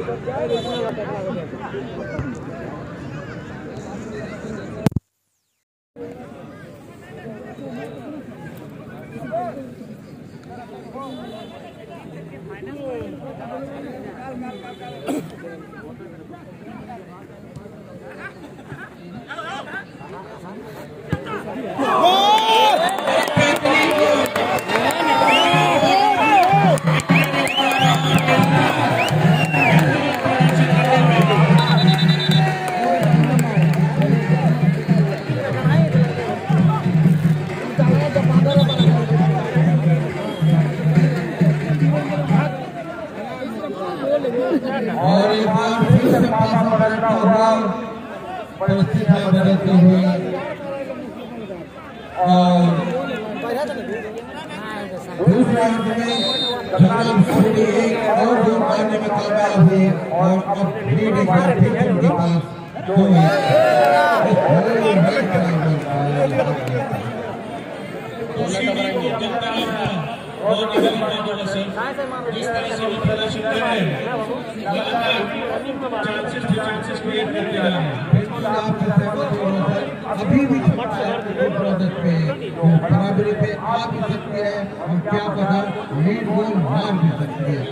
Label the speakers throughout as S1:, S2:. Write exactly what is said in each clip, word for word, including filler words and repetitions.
S1: अभी भी प्रोजेक्ट पे बराबरी पे आ भी सकती है और क्या पता लीड गोल मार भी सकती है,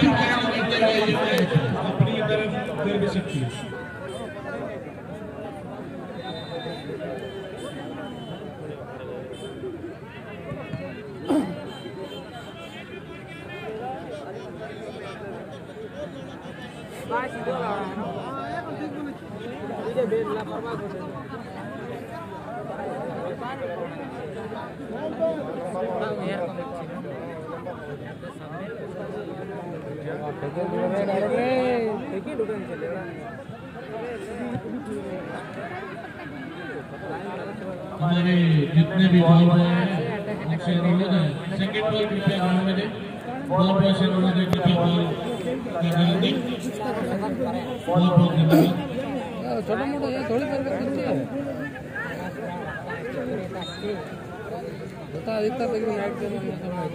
S1: अपनी तरफ कर भी सकती है।
S2: हमारे जितने भी बॉल बॉय हैं उनसे अनुरोध है सेकंड बॉल कृपया ग्राउंड में दे, बॉल बॉय से अनुरोध है कृपया बॉल करने दे, बॉल बॉल करने दे।
S3: छोटा मोटा ये थोड़ी देर में कुछ है बता इतना तक नाइट के में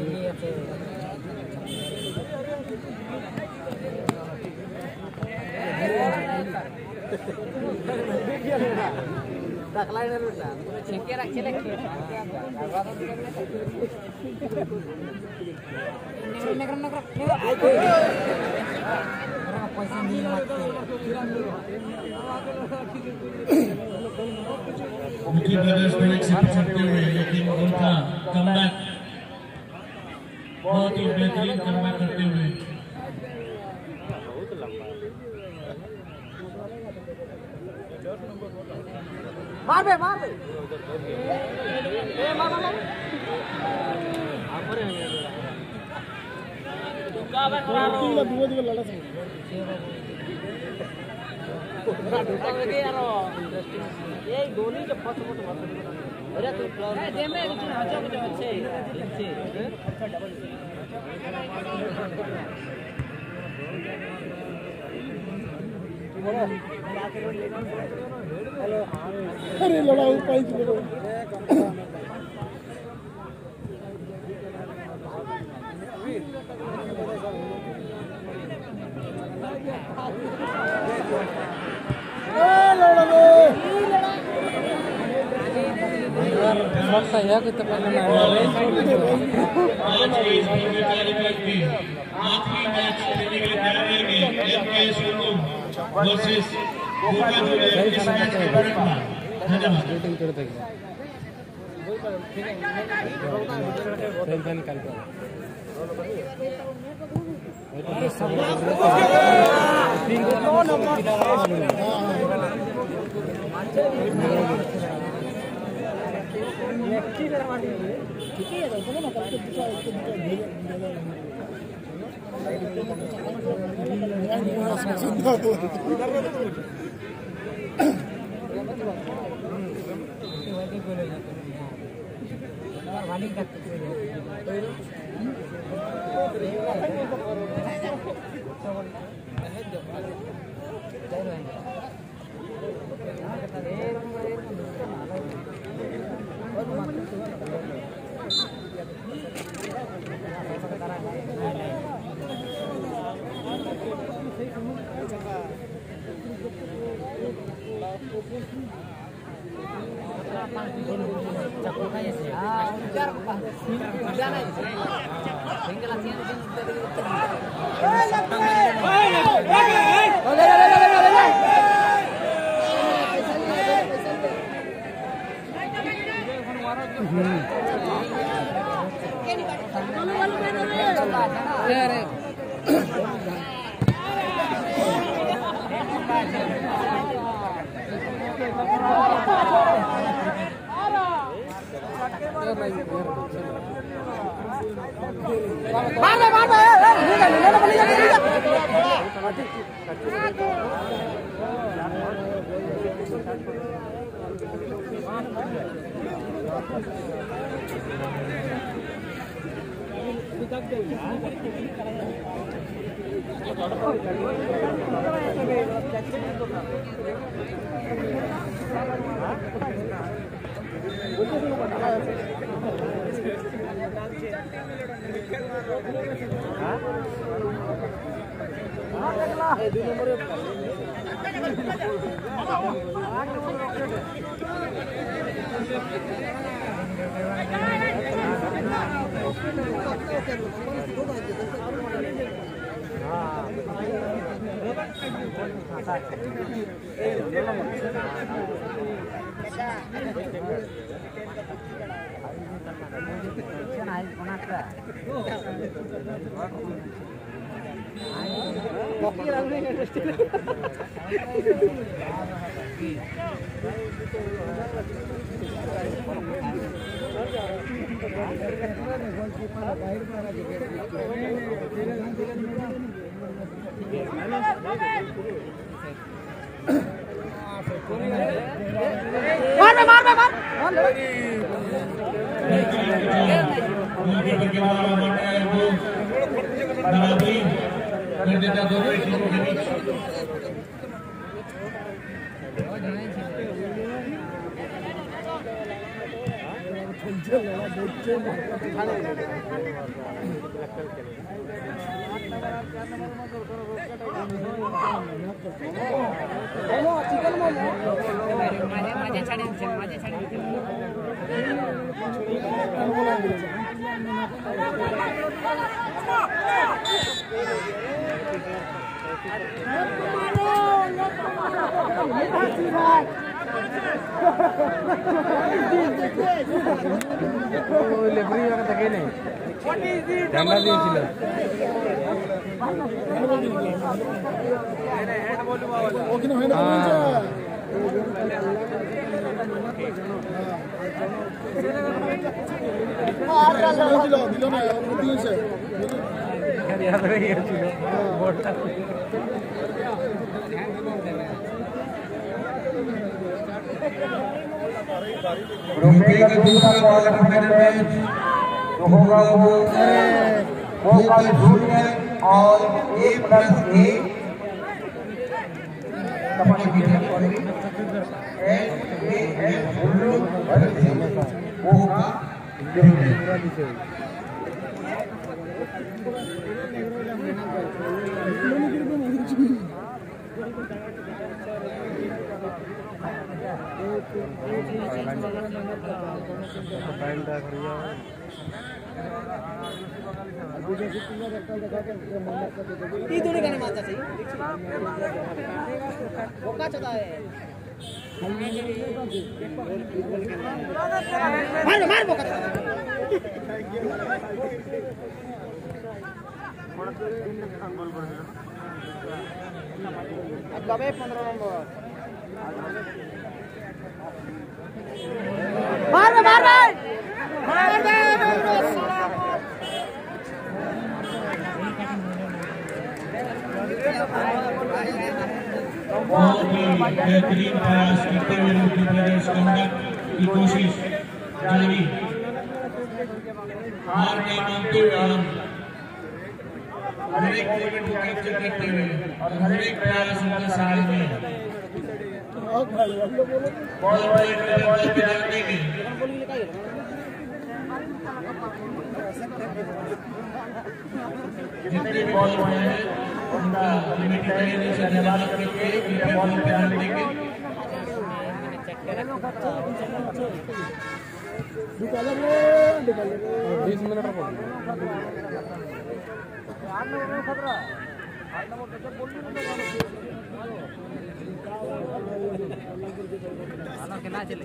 S4: दाखलायला बेटा चेके रखे लेके नगर नगर पैसा नहीं मारते
S2: उनकी ब्रदर्स को एक से पिछड़ते हुए लेकिन उनका कमबैक बहुत ही बेहतरीन कमबैक करते हुए
S4: मार बे मार बे ए मार मार आपरे दुका बे खरारो दुगो दुगो लड़ा से दुका लगे यार इंटरेस्टिंग ये धोनी के फट फट मार अरे तू ए दे में हजो बजे अच्छे अच्छे अच्छा डबल
S3: अरे लड़ाऊ पाई थी saya kita pengen
S2: आज के इस कार्यक्रम की आखिरी मैच खेलने के लिए तैयार रहेंगे एमके शोरूम वर्सेस गोवा जुड़े इस मैच के परिणाम। धन्यवाद।
S3: मीटिंग करते हैं टेंशन कर अरे सब तीन दो नंबर ठीक है तो बोलो ना कल तो
S1: ग्रुप ए का दूसरा क्वार्टर फाइनल मैच जो होगा वो वो कल जूनियर और ए प्लस ए कबड्डी की टीम पड़ेगी S A S Bullu versus वो का
S4: ಈ ದುಡಿಗನ ಮಾತ ಸೈ ಒಕ್ಕಾ ಚದ है मार मार बोका अब दबे पंद्रह नंबर मार मार मार मार दे
S2: बहुत ही बेहतरीन प्रयास करते हुए मध्य प्रदेश कंडक्ट की कोशिश जारी हार नहीं मानते हुए हम हर एक मोमेंट को कैप्चर करते हुए और हर एक प्रयास उनका साथ में बॉल बॉल पे बॉल पे डालने के जितने भी बॉल हुए हैं उनका लिमिट तहे से धन्यवाद करते हैं कि बहुत प्यार देंगे।
S3: बीस मिनट
S4: ना चले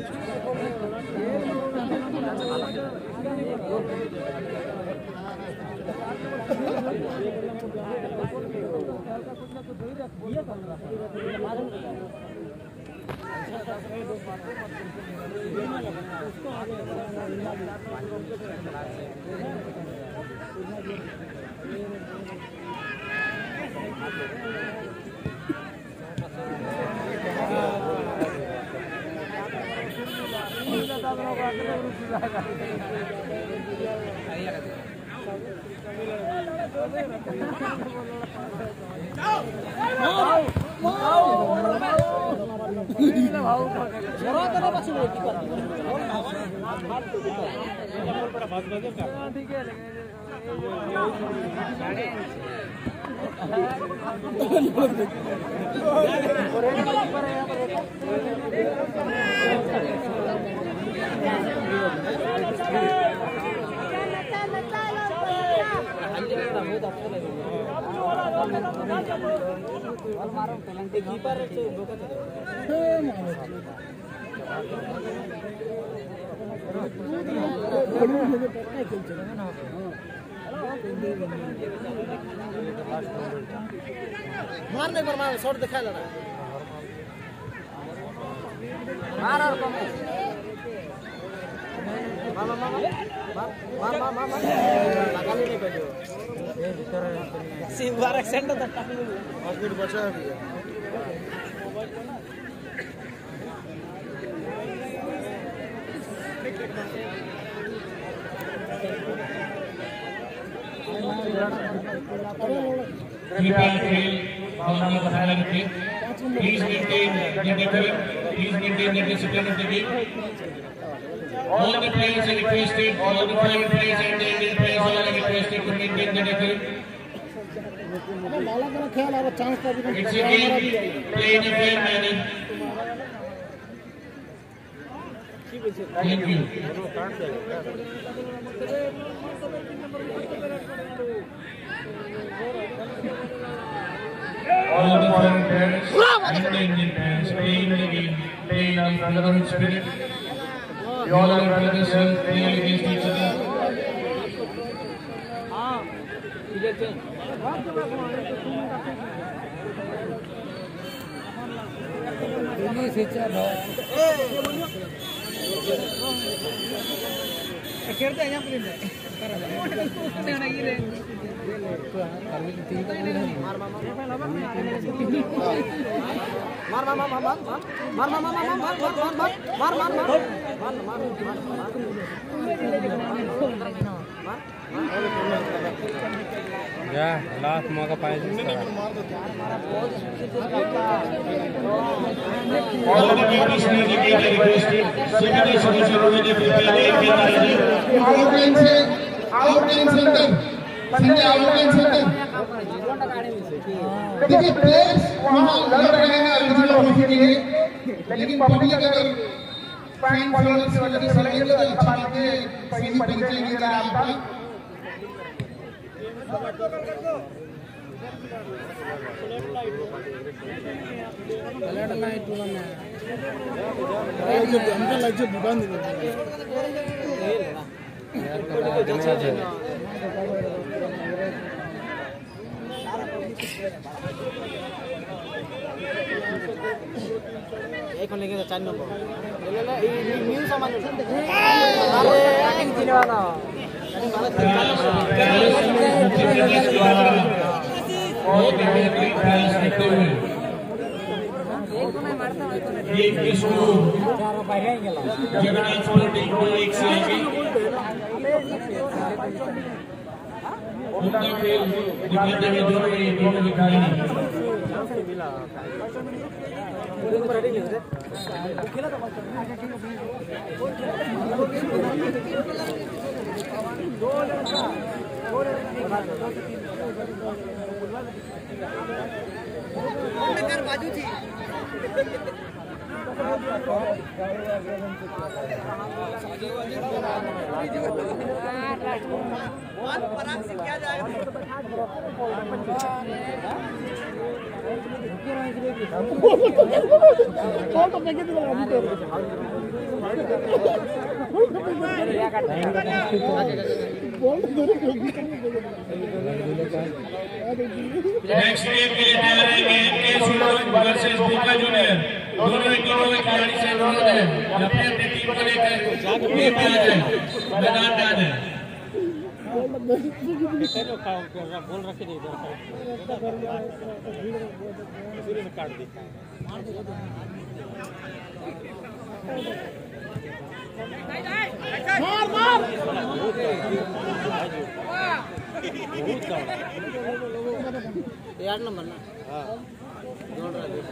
S4: मारने पर मार शॉट दिखा लड़ा मार और कम मार मार मार मार मार मार लगा नहीं पड़े ये भीतर सी बार एक्सेंट था हॉस्पिटल बचा है
S2: कृपया खेल भावना में बनाए रखें। Please maintain the decorum. Please maintain the discipline of the game. All the players are requested, all the foreign players and the Indian players all are requested to maintain the decorum. It's a game played in a fair manner. Thank you. All the foreign players and the Indian players playing the game, playing in brotherhood spirit. We all are brothers and playing against each other.
S3: खेलते हैं यहाँ पर मार मार मार मार मार मार मार मार मार मार या लास्ट मौका पाए
S2: All the members of the game are requested. Secondary solution over the prepared
S1: outline से outline center Sanjay outline center देखिए प्लेयर्स वहाँ लड़ रहे हैं ओरिजिनल ट्रॉफी के लिए लेकिन पब्लिक अगर फैन फॉलोअर्स की वजह से लगे तो अच्छा बात है सही परिचय नहीं करा आपका
S3: लेट नाइट में ये जो हमका लाइट जो दुकान दे एक में लेके चार नंबर ले ले ये न्यू सामान अरे एक्टिंग तीन वाला
S2: एक किसको जगन्नाथ स्पोर्टिंग को एक से आगे उनका खेल दिखाते हुए दोनों ही दोनों खिलाड़ी
S4: सरकार बाजू थी बहुत पराग से क्या जाएगा
S2: नेक्स्ट गेम के लिए तैयार रहेंगे MK Suraj versus Bhukha junior. दोनों ही टीमों के खिलाड़ी से अनुरोध है अपनी अपनी टीम को लेकर टीम में आ जाए, मैदान में आ जाए।
S4: बोल रखे नहीं काट दी मार मार यार नंबर ना हां जोड़ रहा है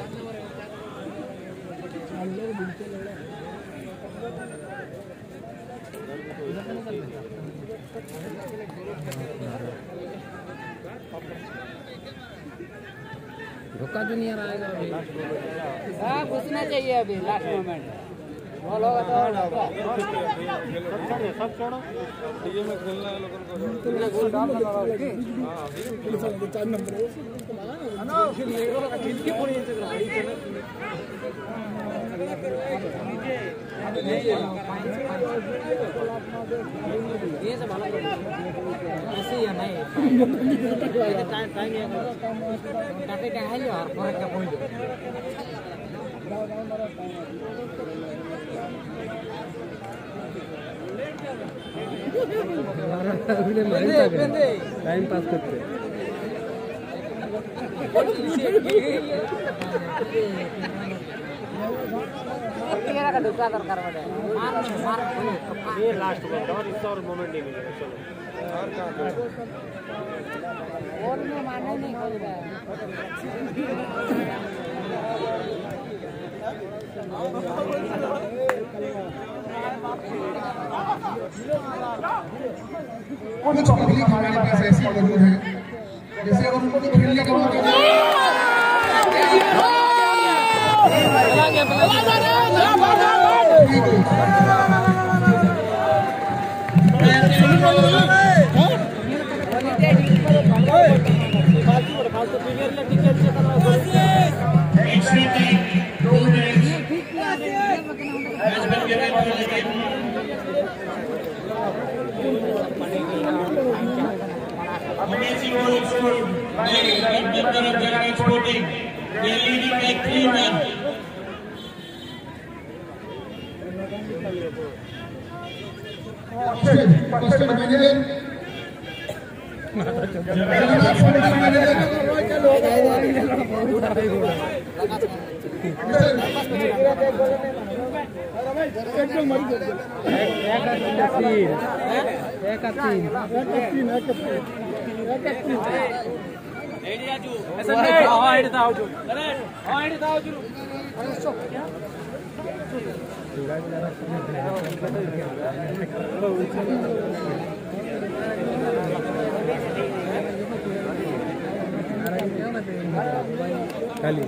S4: धोखा जूनियर आएगा अभी हां घुसना चाहिए अभी लास्ट मोमेंट बॉल होगा तो सब छोड़ो टीम में खेलना है लोगों को तुमने गोल डाल लगा हां चार नंबर है ना किसकी पूरी ये सब भालो ऐसे ही नहीं टाइम टाइम ये काटे का है यार पर क्या पॉइंट टाइम पास करते का दुखा दरकार ये लास्ट और इस और मोमेंट नहीं मिलेगा चलो और में मारने नहीं खोल रहा है
S1: कुछ चौधरी हमारे पास ऐसे मौजूद हैं जैसे उनको खेलने का मौका
S3: खाली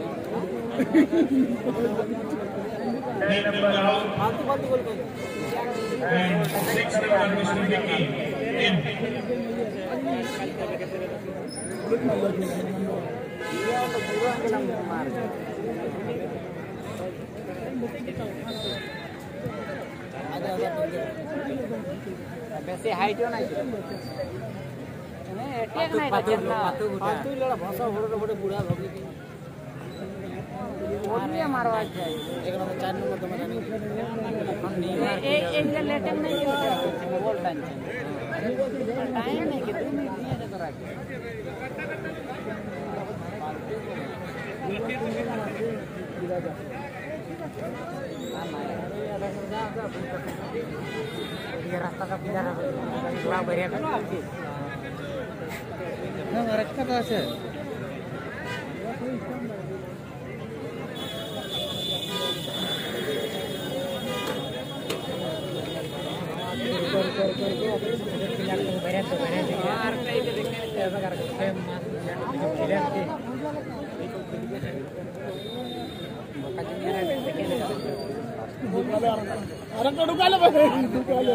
S4: वैसे हाइट हो ना नहीं अटैक नहीं करना फालतू लड़ा भाषा बड़े बड़े बुढ़ा भगी थी और नहीं मारवा चाहिए एक नंबर चार नंबर तो मजा नहीं हम नहीं एक एक जन लेटिंग नहीं होता बोल टाइम टाइम नहीं कि तुम नहीं दिया तो रख ये रास्ता का बिचारा पूरा बढ़िया कर ना रखा तो ऐसे कर कर कर
S3: अरे ढुकाले भाई ढुकाले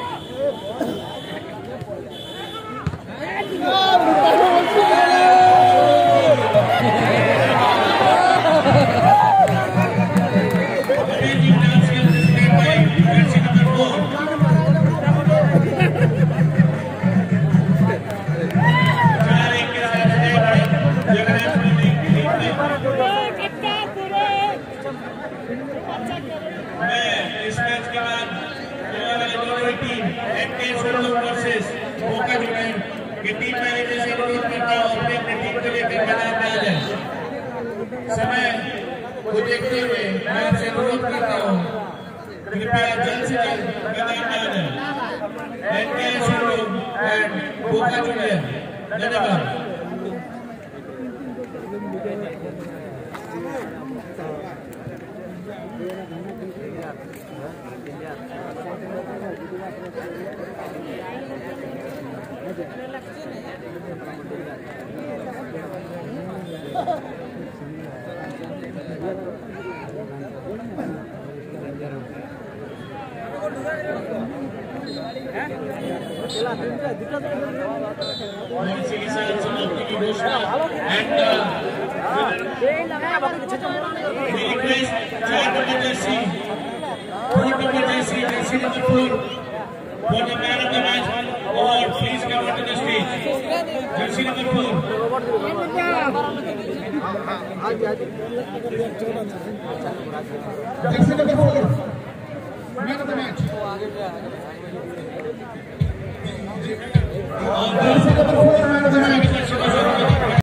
S2: टीम मैनेजर से अनुरोध करता हूं अपने अपने टीम को लेकर मैदान में आ जाए। समय को देखते हुए मैं आपसे अनुरोध करता हूं कृपया जल्द से जल्द मैदान में आ जाए। NK Sonu and Boka junior, धन्यवाद। For the man of the match, or please come onto the stage. Jersey number four.
S1: Jersey number four. Man of the match. Jersey number four. Man of the match.